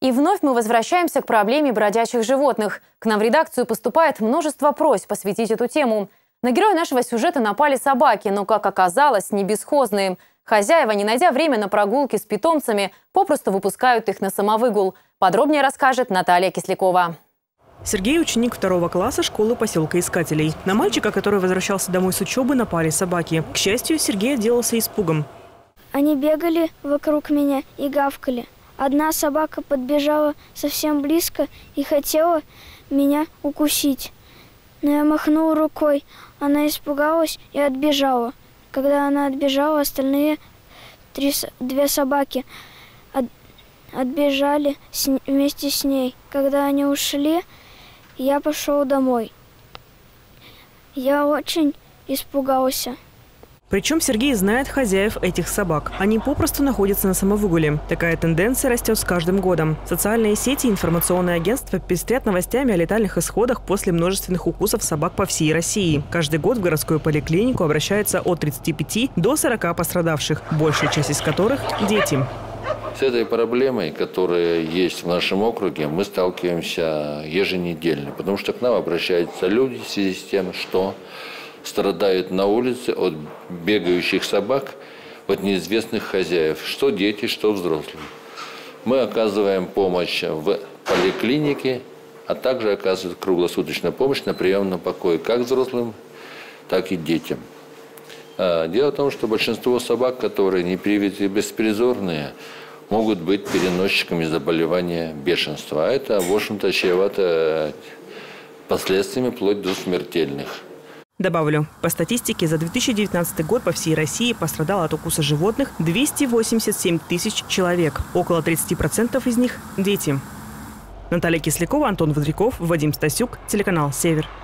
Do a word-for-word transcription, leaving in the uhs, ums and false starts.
И вновь мы возвращаемся к проблеме бродячих животных. К нам в редакцию поступает множество просьб посвятить эту тему. На героя нашего сюжета напали собаки, но, как оказалось, не бесхозные. Хозяева, не найдя время на прогулки с питомцами, попросту выпускают их на самовыгул. Подробнее расскажет Наталья Кислякова. Сергей – ученик второго класса школы поселка Искателей. На мальчика, который возвращался домой с учебы, напали собаки. К счастью, Сергей отделался испугом. Они бегали вокруг меня и гавкали. Одна собака подбежала совсем близко и хотела меня укусить. Но я махнула рукой. Она испугалась и отбежала. Когда она отбежала, остальные три, две собаки от, отбежали с, вместе с ней. Когда они ушли, я пошел домой. Я очень испугался. Причем Сергей знает хозяев этих собак. Они попросту находятся на самовыгуле. Такая тенденция растет с каждым годом. Социальные сети и информационные агентства пестрят новостями о летальных исходах после множественных укусов собак по всей России. Каждый год в городскую поликлинику обращается от тридцати пяти до сорока пострадавших, большая часть из которых – дети. С этой проблемой, которая есть в нашем округе, мы сталкиваемся еженедельно, потому что к нам обращаются люди в связи с тем, что страдают на улице от бегающих собак, от неизвестных хозяев, что дети, что взрослые. Мы оказываем помощь в поликлинике, а также оказываем круглосуточную помощь на приемном покое как взрослым, так и детям. Дело в том, что большинство собак, которые не привиты и беспризорные, могут быть переносчиками заболевания бешенства. А это, в общем-то, чревато последствиями вплоть до смертельных. Добавлю, по статистике, за две тысячи девятнадцатый год по всей России пострадало от укуса животных двести восемьдесят семь тысяч человек. Около тридцати процентов из них – дети. Наталья Кислякова, Антон Водряков, Вадим Стасюк, телеканал «Север».